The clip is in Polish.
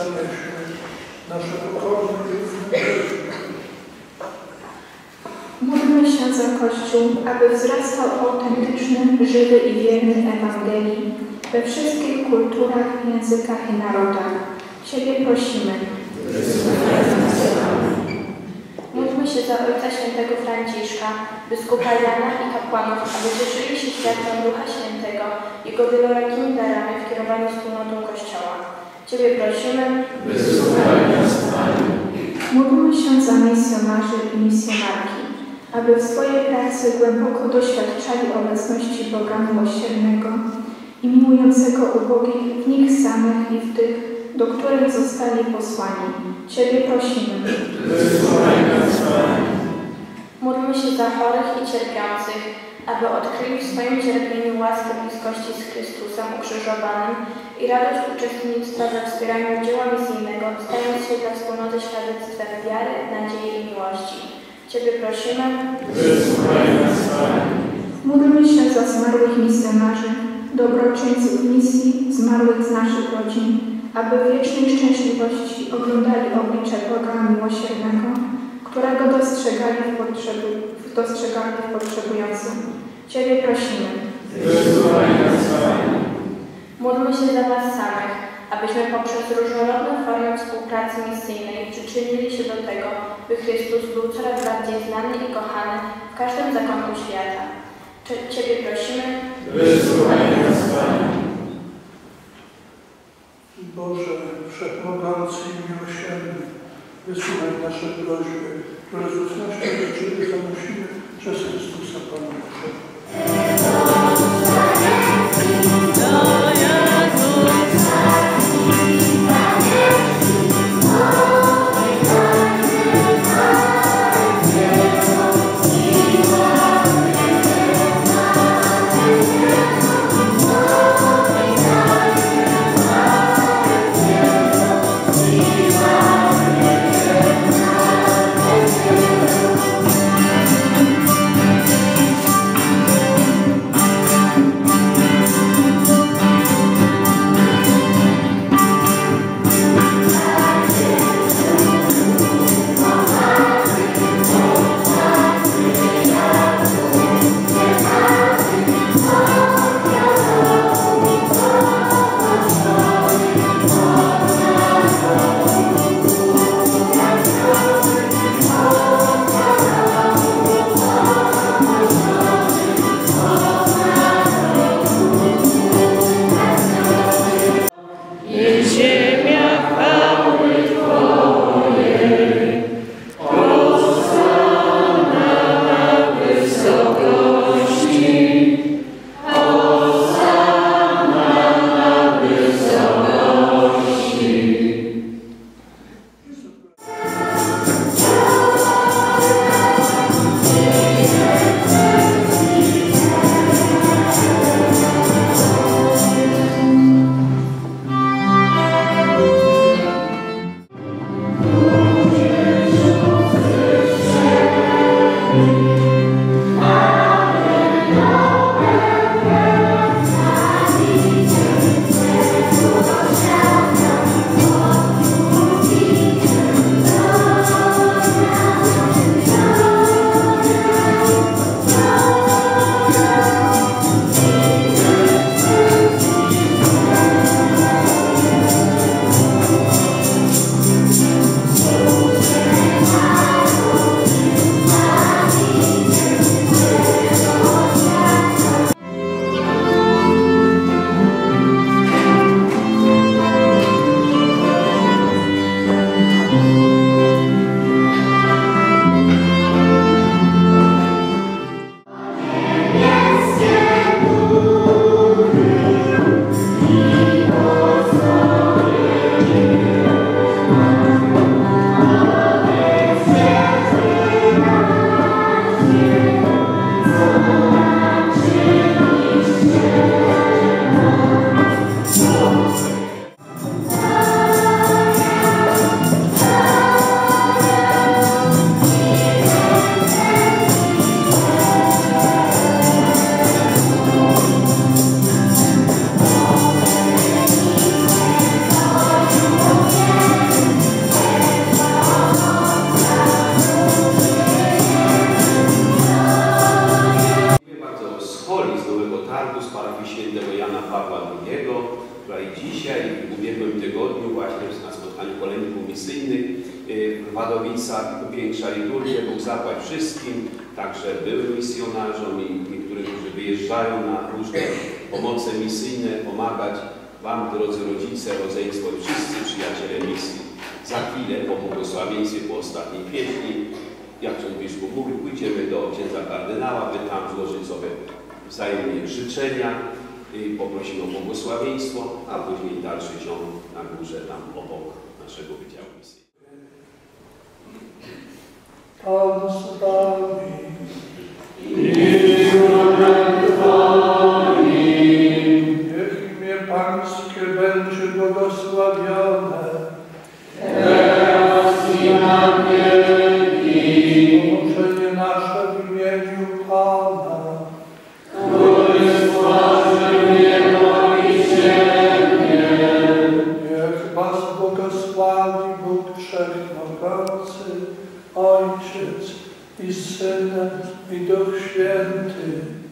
zanieśmy nasze pokorne i ufne życie. Módlmy się za Kościół, aby wzrastał autentyczny, żywy i wierny Ewangelii we wszystkich kulturach, językach i narodach. Ciebie prosimy. Módlmy się za Ojca Świętego Franciszka, biskupa Jana i kapłanów, aby cieszyli się światłem Ducha Świętego, Jego wielorakimi darami w kierowaniu wspólnotą Kościoła. Ciebie prosimy. Wysłuchaj nas, Panie. Módlmy się za misjonarzy i misjonarki, aby w swojej pracy głęboko doświadczali obecności Boga miłosiernego i miłującego ubogich w nich samych i w tych, do których zostali posłani. Ciebie prosimy. Wysłuchaj nas, Panie. Módlmy się za chorych i cierpiących, aby odkryli w swoim cierpieniu łaskę bliskości z Chrystusem ukrzyżowanym i radość uczestnictwa we wspieraniu dzieła misyjnego, stając się dla wspólnoty świadectwem wiary, nadziei i miłości. Ciebie prosimy. Wysłuchaj nas, Panie. Módlmy się za zmarłych misjonarzy, dobroczyńców misji, zmarłych z naszych rodzin, aby w wiecznej szczęśliwości oglądali oblicze Boga miłosiernego, którego dostrzegali w potrzebującym. Ciebie prosimy. Wysłuchaj nas, Panie. Módlmy się za Was samych, abyśmy poprzez różnorodne formy współpracy misyjnej przyczynili się do tego, by Chrystus był coraz bardziej znany i kochany w każdym zakątku świata. Ciebie prosimy. Wysłuchaj nas, Panie. Boże, wszechmogący i miłosierny, wysłuchaj nasze prośby, które z ufnością do Ciebie zanosimy przez Chrystusa Pana naszego. świętego Jana Pawła II, która i dzisiaj, w ubiegłym tygodniu właśnie na spotkaniu kolejników misyjnych w Wadowicach upiększa liturgię. Bóg zapłać wszystkim, także byłym misjonarzom i niektórym, którzy wyjeżdżają na różne pomoce misyjne, pomagać Wam, drodzy rodzice, rodzeństwo i wszyscy przyjaciele misji. Za chwilę po błogosławieństwie, po ostatniej pieśni, jak ksiądz biskup mówił, pójdziemy do księdza kardynała, by tam złożyć sobie wzajemnie życzenia i poprosimy o błogosławieństwo, a później dalszy ciąg na górze, tam obok naszego wydziału misji. Pan z Wami. Niech imię Pańskie będzie błogosławione. Teraz i na wieki. Połączenie nasze w imieniu Pana. Który stworzył niebo i ziemię. Niech Was błogosławi Bóg Wszechmogący, Ojciec i Syn i Duch Święty.